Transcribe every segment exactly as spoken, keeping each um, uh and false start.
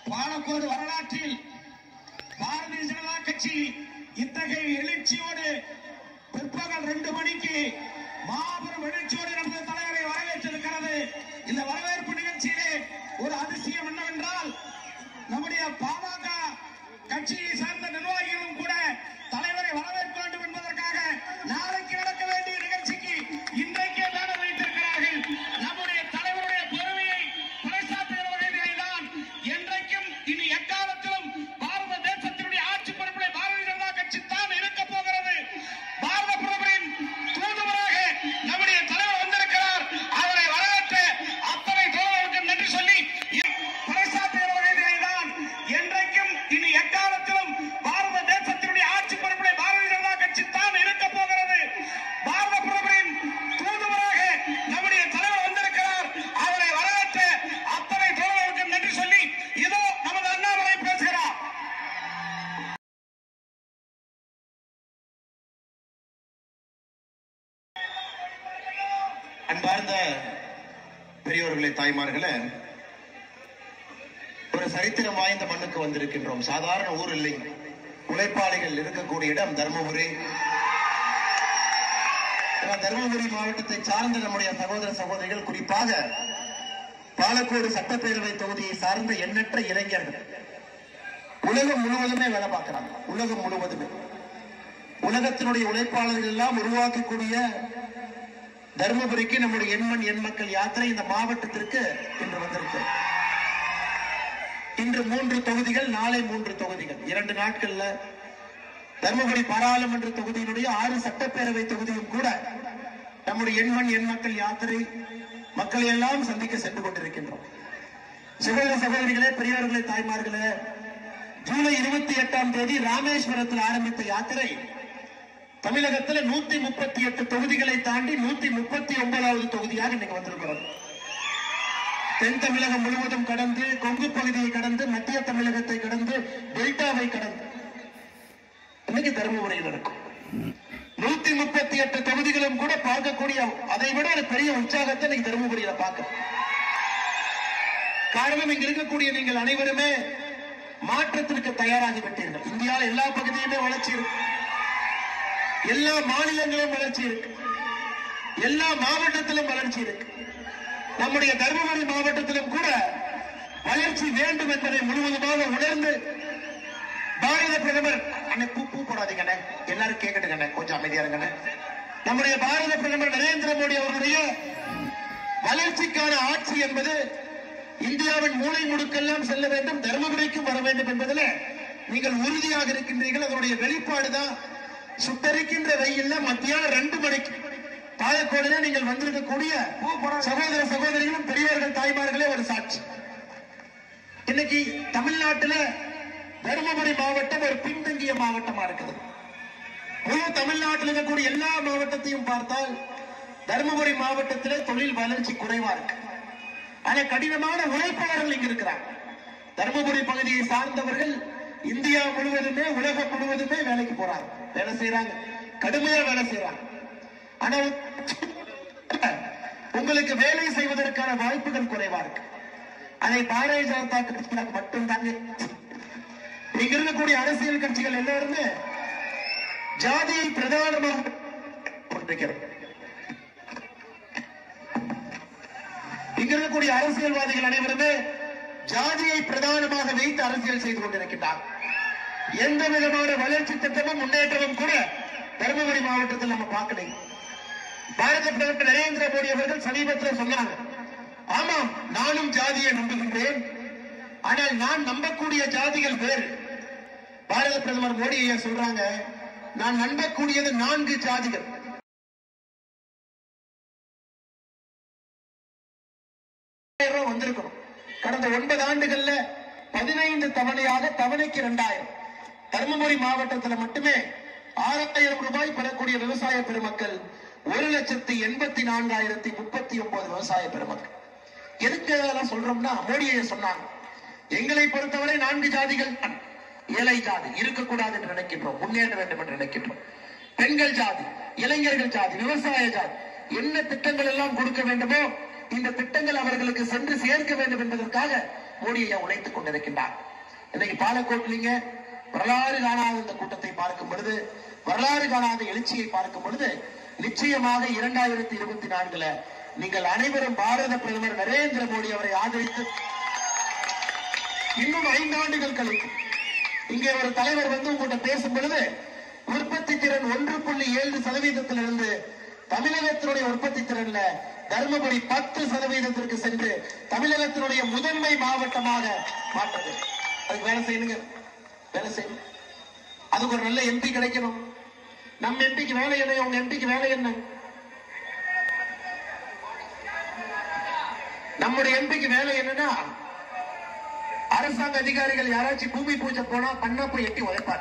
பாலக்கோடு வரலாற்றில் பாரதிய ஜனதா கட்சி இத்தகைய எழுச்சியோடு பிற்பகல் ரெண்டு மணிக்கு மாபெரும் எழுச்சியோடு நமது தலைவரை வரவேற்றிருக்கிறது. இந்த வரவேற்பு நிகழ்ச்சியிலே ஒரு அதிசயம் என்னவென்றால், நம்முடைய பாமக கட்சியை சார்ந்த நிர்வாகிகளும் கூட தலைவரை வரவேற்க வேண்டும் என்பதற்காக நாளைக்கு நடக்க வேண்டிய நிகழ்ச்சிக்கு இன்றைக்கே பேனர் வைத்திருக்கிறார்கள். நம்முடைய தலைவருடைய பெருமையை பறைசாற்றுகிற வகையில்தான் என்றைக்கும் இனி எக்காலத்திலும் பாரத தேசத்தினுடைய ஆட்சி பொறுப்பிலே பாரதிய ஜனதா கட்சி தான் இருக்க போகிறது. பாரத பிரதமரின் தூதுவராக நம்முடைய தலைவர் வந்திருக்கிறார். அவரை வரவேற்ற அத்தனை தோழர்களுக்கும் நன்றி சொல்லி பறைசாற்றுகிற வகையில்தான் என்றைக்கும் இனி எக்காலத்திலும் பாரத தேசத்தினுடைய ஆட்சி பொறுப்பிலே பாரதிய ஜனதா கட்சி தான் இருக்க போகிறது. பாரத பிரதமரின் தூதுவராக நம்முடைய தலைவர் வந்திருக்கிறார். அவரை வரவேற்ற அத்தனை தோழர்களுக்கும் நன்றி சொல்லி இதோ நமது அண்ணாமலை பேசுகிறார். அன்பார்ந்த பெரியோர்களே, தாய்மார்களே, ஒரு சரித்திரம் வாய்ந்த மண்ணுக்கு வந்திருக்கின்றோம். சாதாரண ஊர் இல்லை, உழைப்பாளிகள் இருக்கக்கூடிய இடம் தர்மபுரி. தர்மபுரி மாவட்டத்தை சார்ந்த நம்முடைய சகோதர சகோதரிகள், குறிப்பாக பாலக்கோடு சட்டப்பேரவை தொகுதியை சார்ந்த எண்ணற்ற இளைஞர்கள் உலகம் முழுவதுமே வேலை பார்க்கிறாங்க. உலகம் முழுவதுமே உலகத்தினுடைய உழைப்பாளர்கள் எல்லாம் உருவாக்கக்கூடிய தர்மபுரிக்கு நம்முடைய எண்மண் எண் மக்கள் யாத்திரை இந்த மாவட்டத்திற்கு இன்று வந்திருக்கு. இன்று மூன்று தொகுதிகள், நாளை மூன்று தொகுதிகள், இரண்டு நாட்கள்ல தர்மபுரி பாராளுமன்ற தொகுதியினுடைய ஆறு சட்டப்பேரவை தொகுதியும் கூட நம்முடைய எண்மண் எண் மக்கள் யாத்திரை மக்களை எல்லாம் சந்திக்க சென்று கொண்டிருக்கின்றோம். சகோதர சகோதரிகளே, பெரியவர்களே, தாய்மார்களே, ஜூலை இருபத்தி எட்டாம் தேதி ராமேஸ்வரத்தில் ஆரம்பித்த யாத்திரை தமிழகத்தில் நூத்தி முப்பத்தி எட்டு தொகுதிகளை தாண்டி நூத்தி முப்பத்தி ஒன்பதாவது தொகுதியாக இன்னைக்கு வந்திருக்கிறது. தென் தமிழகம் முழுவதும் கடந்து, கொங்கு பகுதியை கடந்து, மத்திய தமிழகத்தை கடந்து, டெல்டாவை கடந்து இன்னைக்கு தருமபுரியில் இருக்கும். நூத்தி முப்பத்தி எட்டு தொகுதிகளும் கூட பார்க்கக்கூடிய அதை விட ஒரு பெரிய உற்சாகத்தை இன்னைக்கு தருமபுரியில பார்க்க. காரணம், இங்க இருக்கக்கூடிய நீங்கள் அனைவருமே மாற்றத்திற்கு தயாராகிவிட்டீர்கள். இந்தியாவில் எல்லா பகுதியுமே வளர்ச்சி இருக்கு, எல்லா மாநிலங்களும் வளர்ச்சி இருக்கு, எல்லா மாவட்டத்திலும் வளர்ச்சி இருக்கு. நம்முடைய தர்மபுரி மாவட்டத்திலும் கூட வளர்ச்சி வேண்டும் என்பதை முழுவதுமாக உணர்ந்து பாரத பிரதமர், அண்ணே பூ பூ போடாதீங்கண்ணே, எல்லாரும் கேட்கட்டுங்கண்ணே, கொஞ்சம் அமைதியா இருங்கண்ணே. நம்முடைய பாரத பிரதமர் நரேந்திர மோடி அவருடைய வளர்ச்சிக்கான ஆட்சி என்பது இந்தியாவின் மூலை முடுக்கெல்லாம் செல்ல வேண்டும், தர்மபுரிக்கும் வர வேண்டும் என்பதில் நீங்கள் உறுதியாக இருக்கின்றீர்கள். அதனுடைய வெளிப்பாடுதான் சுட்டரிக்கின்ற வெயில்ல மத்தியான ரெண்டு மணிக்கு பாலக்கோடுல நீங்கள் வந்திருக்கக்கூடிய சகோதர சகோதரிகளும் பெரியவர்கள் தாய்மார்களே ஒரு சாட்சி. இன்னைக்கு தமிழ்நாட்டில் தருமபுரி மாவட்டம் ஒரு பின்தங்கிய மாவட்டமா இருக்குது. முழு தமிழ்நாட்டில் இருக்கக்கூடிய எல்லா மாவட்டத்தையும் பார்த்தால் தருமபுரி மாவட்டத்திலே தொழில் வளர்ச்சி குறைவா இருக்கு. ஆனா கடினமான உழைப்பாளர்கள் இங்க இருக்கிறாங்க. தருமபுரி பகுதியை சார்ந்தவர்கள் இந்தியா முழுவதுமே, உலகம் முழுவதுமே வேலைக்கு போறாங்க, வேலை செய்யறாங்க, கடுமையா வேலை செய்யறாங்க. ஆனா உங்களுக்கு வேலை செய்வதற்கான வாய்ப்புகள் குறைவா இருக்கு. அதை பாரதிய ஜனதா கட்சியாக மட்டும்தாங்க. இங்க இருக்கக்கூடிய அரசியல் கட்சிகள் எல்லாருமே ஜாதியை பிரதானமாக இங்க இருக்கக்கூடிய அரசியல்வாதிகள் அனைவருமே ஜாதியை பிரதானமாக வைத்து அரசியல் செய்து கொண்டிருக்கின்றார். எந்த விதமான வளர்ச்சி திட்டமும் முன்னேற்றமும் கூட தருமபுரி மாவட்டத்தில் நம்ம பார்க்கல. பாரத பிரதமர் நரேந்திர மோடி அவர்கள் சமீபத்தில் சொன்னாங்க, ஆமாம் நானும் ஜாதியை நம்புகின்றேன், ஆனால் நான் நம்பக்கூடிய ஜாதிகள் வேறு. பாரத பிரதமர் மோடி ஐயா சொல்றாங்க, நான் நம்பக்கூடியது நான்கு ஜாதிகள். வந்திருக்கிறோம். கடந்த ஒன்பது ஆண்டுகள்ல பதினைந்து தவணையாக தவணைக்கு இரண்டாயிரம் தருமபுரி மாவட்டத்தில் மட்டுமே ஆறாயிரம் ரூபாய் பெறக்கூடிய விவசாய பெருமக்கள் ஒரு லட்சத்தி எண்பத்தி நான்காயிரத்தி முப்பத்தி ஒன்பது விவசாய பெருமக்கள். எதுக்கு அதெல்லாம் சொல்றோம்னா, மோடியை சொன்னாங்க, எங்களை பொறுத்தவரை நான்கு ஜாதிகள், ஏழை ஜாதி இருக்கக்கூடாது என்று நினைக்கின்றோம், முன்னேற வேண்டும் என்று நினைக்கின்றோம். பெண்கள் ஜாதி, இளைஞர்கள் ஜாதி, விவசாய ஜாதி, என்ன திட்டங்கள் எல்லாம் கொடுக்க வேண்டுமோ இந்த திட்டங்கள் அவர்களுக்கு சென்று சேர்க்க வேண்டும் என்பதற்காக மோடி ஐயா உழைத்துக் கொண்டிருக்கின்றார். இன்னைக்கு பாலக்கோட்டிலிங்க வரலாறு காணாத இந்த கூட்டத்தை பார்க்கும் பொழுது, வரலாறு காணாத எழுச்சியை பார்க்கும் பொழுது, நிச்சயமாக இரண்டாயிரத்தி இருபத்தி நான்குல நீங்கள் அனைவரும் பாரத பிரதமர் நரேந்திர மோடி அவரை ஆதரித்து இன்னும் ஐந்து ஆண்டுகள் கழித்து இங்கே ஒரு தலைவர் வந்து உங்கள்கிட்ட பேசும் பொழுது உற்பத்தி திறன் ஒன்று புள்ளி ஏழு சதவீதத்திலிருந்து தமிழகத்தினுடைய உற்பத்தி திறன்ல தர்மபுரி பத்து சதவீதத்திற்கு சென்று தமிழகத்தினுடைய முதன்மை மாவட்டமாக மாற்றது. அதுக்கு வேலை செய்யணுங்க, வேலை செய்யணும். அதுக்கு ஒரு நல்ல எம்பி கிடைக்கணும். நம்ம எம்பிக்கு வேலை என்ன, உங்க எம்பிக்கு வேலை என்ன? நம்முடைய எம்பிக்கு வேலை என்னன்னா, அரசாங்க அதிகாரிகள் யாராச்சும் பூமி பூஜை போனா பண்ணா போய் எட்டி உழைப்பார்.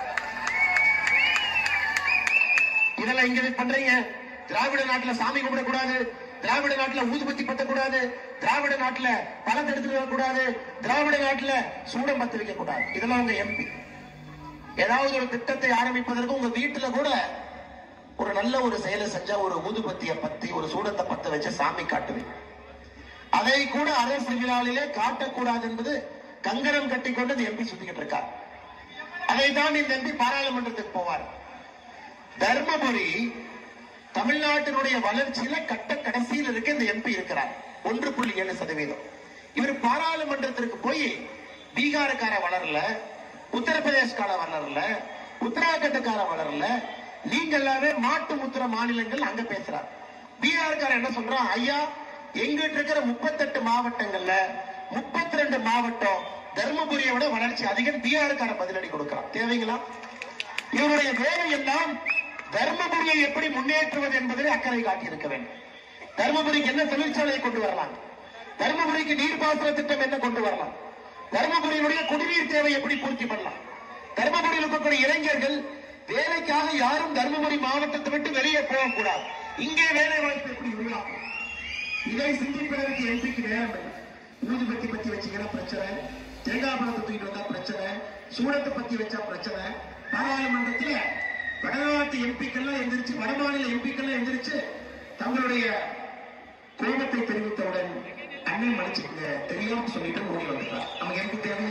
இதெல்லாம் இங்க பண்றீங்க. திராவிட நாட்டுல சாமி கும்பிடக்கூடாது, திராவிட நாட்டுல ஊதுபத்தி பத்தக்கூடாது, திராவிட நாட்டுல பழத்தை எடுத்துட்டு வரக்கூடாது, திராவிட நாட்டுல சூடம் பத்து வைக்க கூடாது. இதெல்லாம் உங்க எம்பி. ஏதாவது ஒரு திட்டத்தை ஆரம்பிப்பதற்கு உங்க வீட்டுல கூட ஒரு நல்ல ஒரு செயலை செஞ்சா ஒரு ஊதுபத்திய பத்தி ஒரு சூடத்தை பத்த வச்சு சாமி காட்டுவீங்க. அதை கூட அரசு விழாவிலே காட்டக்கூடாது என்பது கங்கரம் கட்டி கொண்டு இந்த எம்பி சுத்திக்கிட்டு இருக்கார். அதை தான் இந்த எம்பி பாராளுமன்றத்துக்கு போவார். தர்மபுரி தமிழ்நாட்டினுடைய வளர்ச்சியில கட்ட கடைசியில் இருக்க இந்த எம்பி இருக்கிறார். ஒன்று புள்ளி ஏழு சதவீதம். இவர் பாராளுமன்றத்திற்கு போய் பீகாருக்கார வளரல, உத்தரப்பிரதேஷ்கார வளரல, உத்தராகண்டுக்கார வளரல, நீங்க எல்லாமே மாட்டு முத்திர மாநிலங்கள் அங்க பேசுறார். பீகாருக்கார என்ன சொல்றான், ஐயா எங்கிட்ட இருக்கிற முப்பத்தெட்டு மாவட்டங்கள்ல முப்பத்தி ரெண்டு மாவட்டம் தர்மபுரியை விட வளர்ச்சி அதிகம். பீகாருக்கார பதிலடி கொடுக்கிறான். தேவைங்களா? இவருடைய வேலை எல்லாம் தர்மபுரியை எப்படி முன்னேற்றுவது என்பதில் அக்கறை காட்டியிருக்க வேண்டும். தர்மபுரிக்கு என்ன தொழிற்சாலையை கொண்டு வரலாம், தர்மபுரிக்கு நீர்ப்பாசன திட்டம் என்ன கொண்டு வரலாம், தர்மபுரியினுடைய குடிநீர் தேவை எப்படி பூர்த்தி பண்ணலாம், தர்மபுரியில் இருக்கக்கூடிய இளைஞர்கள் வேலைக்காக யாரும் தர்மபுரி மாவட்டத்தை விட்டு வெளியே போகக்கூடாது, இங்கே வேலை வாய்ப்பு எப்படி உருவாக்கும், இதை சிந்திப்பதற்கு எம்பிக்கு நேரம் இல்லை. ஊதுபத்தி பத்தி வச்சீங்கன்னா பிரச்சனை, தேங்காய் பழத்தை தூக்கிட்டு வந்தா பிரச்சனை, சூடத்தை பத்தி வச்சா பிரச்சனை. பாராளுமன்றத்தில் வடநாட்டு எம்பிக்கெல்லாம் எந்திரிச்சு, வடமாநில எம்பிக்கெல்லாம் எந்திரிச்சு தங்களுடைய கோபத்தை தெரிவித்தவுடன் அண்ணன் மன்னிச்சுங்க தெரியாம சொல்லிட்டு ஓடி வந்துட்டார். நமக்கு எம்பி தேவை.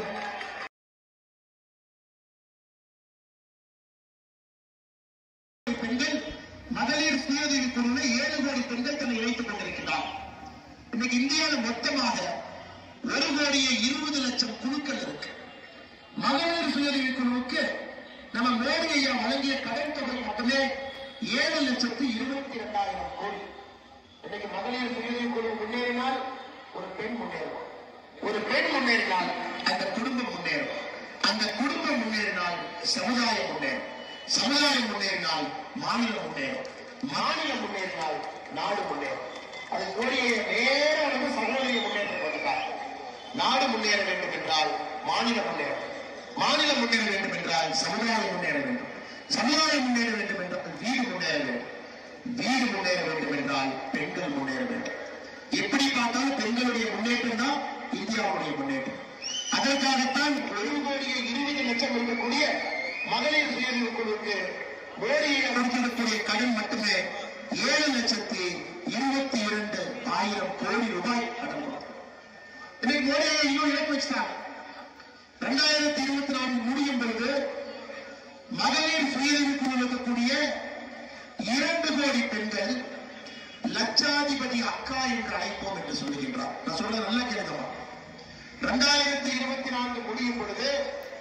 பெண்கள் மகளிர் சுயஉதவி குழுவை ஏழு கோடி பெண்கள் தன்னை இணைத்துக் கொண்டிருக்கிறார். இன்னைக்கு இந்தியாவில் மொத்தமாக ஒரு கோடியே இருபது லட்சம் குழுக்கள் இருக்கு. மகளிர் சுயஉதவி குழுவுக்கு நம்ம மோடி ஐயா வழங்கிய கடன் தொகை மட்டுமே ஏழு லட்சத்து இருபத்தி இரண்டாயிரம் கோடி. இன்னைக்கு மகளிர் சுயஉதவி குழு முன்னேறினால் ஒரு பெண் முன்னேறும், ஒரு பெண் முன்னேறினால் அந்த குடும்பம் முன்னேறும், அந்த குடும்பம் முன்னேறினால் சமுதாயம் முன்னேறும், சமுதாயம் முன்னேறினால் மாநிலம் முன்னேறும், மாநிலம் முன்னேறினால் நாடு முன்னேறும். அது மோடியை நேரம் சமுதாய முன்னேற்றம் வந்தார். நாடு முன்னேற வேண்டும் என்றால் மாநிலம் முன்னேறும், மாநிலம் முன்னேற வேண்டும் என்றால் சமுதாயம் முன்னேற வேண்டும், சமுதாயம் முன்னேற வேண்டும் என்றால் வீடு முன்னேற வேண்டும், வீடு முன்னேற வேண்டும் என்றால் பெண்கள் முன்னேற வேண்டும். எப்படி பார்த்தாலும் பெண்களுடைய முன்னேற்றம் தான் இந்தியாவுடைய முன்னேற்றம். அதற்காகத்தான் ஒரு கோடியே இருபது லட்சம் இருக்கக்கூடிய மகளிர் சுயஉதவி குழுவுக்கு மோடியை கொடுத்திருக்கக்கூடிய கடன் மட்டுமே ஏழு லட்சத்தி இருபத்தி இரண்டு ஆயிரம் கோடி ரூபாய் கடன். இன்னைக்கு மோடியை இன்னும் இழப்பு வச்சுட்டாங்க. இரண்டாயிரத்தி இருபத்தி நான்கு முடியும் பொழுது மகளிர் சுயஉதவி குழு இருக்கக்கூடிய இரண்டு கோடி பெண்கள் லட்சாதிபதி அக்கா என்று அழைப்போம் என்று சொல்லுகின்றார். நான் சொல்ல நல்ல கேட்கவா, இரண்டாயிரத்தி இருபத்தி நான்கு முடியும் பொழுது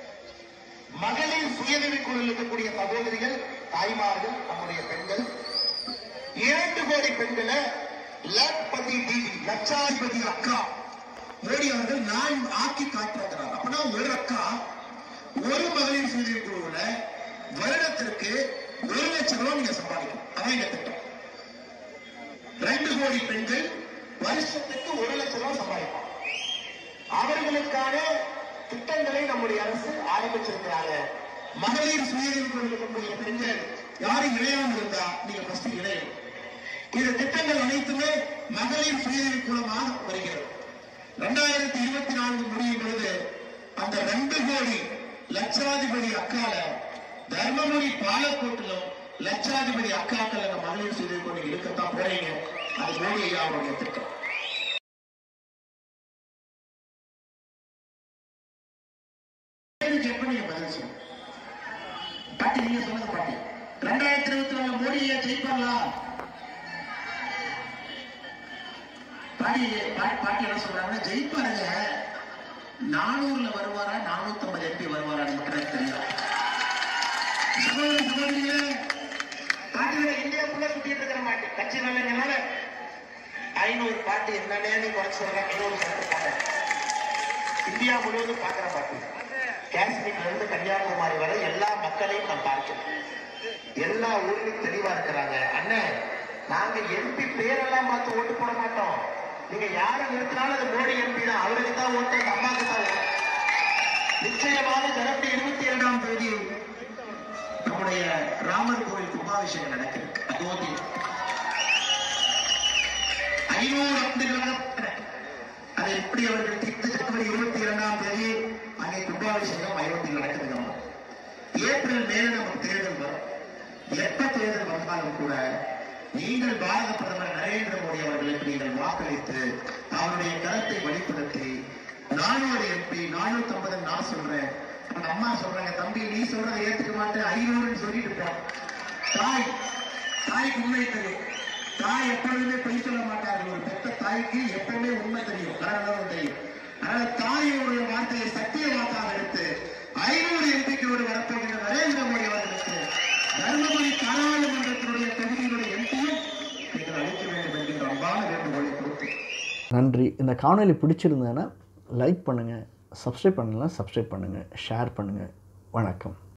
மகளிர் சுயஉதவி குழு இருக்கக்கூடிய சகோதரிகள், தாய்மார்கள், நம்முடைய பெண்கள் இரண்டு கோடி பெண்களை லட்பதி தீதி லட்சாதிபதி அக்கா மோடி அவர்கள் நான் ஆக்கி காட்டுறார். அப்படின்னா ஒரு அக்கா ஒரு மகளிர் சுயஉதவி குழுவுல வருடத்திற்கு ஒரு லட்சம் ரூபாய் நீங்க சம்பாதிக்கணும். அதான் எங்க திட்டம். ரெண்டு கோடி பெண்கள் வருஷத்துக்கு ஒரு லட்சம் ரூபாய் சம்பாதிப்பாங்க. அவர்களுக்கான திட்டங்களை நம்முடைய அரசு ஆரம்பிச்சிருக்கிறாங்க. மகளிர் சுயஉதவி குழு இருக்கக்கூடிய பெண்கள் யாரும் இணையாமல் இருந்தா நீங்க ஃபர்ஸ்ட் இணையும். இந்த திட்டங்கள் அனைத்துமே மகளிர் சுயஉதவி குழுமாக வருகிறது. இரண்டாயிரத்தி இருபத்தி நான்கு முடியும் பொழுது அந்த ரெண்டு கோடி லட்சாதிபதி அக்கால தர்மபுரி பாலக்கோட்டிலும் லட்சாதிபதி அக்காக்கள் அந்த மகளிர் சுயஉதவி குழு இருக்கத்தான் போறீங்க. அது மோடி ஐயா அவருடைய திட்டம். மட்டும் நீங்க பதில் சொல்லுங்க. பாட்டி நீங்க சொன்னது பாட்டி ரெண்டாயிரத்தி இருபத்தி நாலு மோடியை ஜெயிப்பாங்களா? பாட்டி பாட்டி என்ன சொல்றாங்கன்னா ஜெயிப்பாருங்க, நானூறுல வருவாரா நானூத்தி ஐம்பது எம்பி வருவாரான்னு மட்டும் தெரியும். சகோதர சகோதரிகளே, பாட்டியோட இந்தியாவுக்குள்ள சுத்திட்டு இருக்கிற மாட்டி கட்சி நல்ல ஐநூறு பாட்டு என்னன்னு குறைச்சு சொல்றாங்க. ஐநூறு சட்டப்பாங்க இந்தியா முழுவதும் பாக்குற பாட்டு, காஷ்மீர்ல இருந்து கன்னியாகுமரி வரை எல்லா மக்களையும் நான் பார்க்கிறேன். எல்லா ஊர்லயும் தெளிவா இருக்கிறாங்க. அண்ணன், நாங்க எம்பி பேரெல்லாம் பார்த்து ஓட்டு போட மாட்டோம். நீங்க யாரை நிறுத்தினாலும் அது மோடி எம்பி தான், அவருக்கு தான் ஓட்டு, அம்மாக்கு தான் ஓட்டு. நிச்சயமாக ஜனவரி இருபத்தி இரண்டாம் தேதி நம்முடைய ராமர் கோவில் கும்பாபிஷேகம் நடக்குது. அயோத்தி ஐநூறு ஆண்டுகளாக அதை எப்படி அவர்கள் தீர்த்து ஜனவரி இருபத்தி இரண்டாம் தேதி அங்கே கும்பாபிஷேகம் அயோத்தியில் நடக்குது. ஏப்ரல் மேல நமக்கு தேர்தல் வரும். எப்ப தேர்தல் வந்தாலும் கூட நீங்கள் பாரத பிரதமர் நரேந்திர மோடி அவர்களுக்கு நீங்கள் வாக்களித்து அவருடைய கருத்தை வெளிப்படுத்தி நானூறு எம்பி நானூத்தி ஐம்பது நான் சொல்றேன். அம்மா சொல்றாங்க, தம்பி நீ சொல்றதை ஏற்றுக்க மாட்டேன், ஐநூறுன்னு சொல்லிட்டு இருப்போம். தாய் தாய்க்கு உண்மை தெரியும். தாய் எப்பொழுதுமே பொய் சொல்ல மாட்டார்கள். ஒரு பெத்த தாய்க்கு எப்பவுமே உண்மை தெரியும், காரணம் தெரியும். அதனால தாயோடைய வார்த்தையை சத்திய வார்த்தையாக எடுத்து ஐநூறு எம்பிக்கு ஒரு வரப்போகிற நரேந்திர மோடி அவர்களுக்கு தர்மபுரி பாராளுமன்றத்தினுடைய தொகுதியினுடைய எம்பியும் நீங்கள் அளிக்க வேண்டும் என்கின்ற அன்பான வேண்டுகோளை கொடுத்து நன்றி. இந்த காணொலி பிடிச்சிருந்ததுன்னா லைக் பண்ணுங்கள், சப்ஸ்கிரைப் பண்ணலாம் சப்ஸ்கிரைப் பண்ணுங்கள், ஷேர் பண்ணுங்கள். வணக்கம்.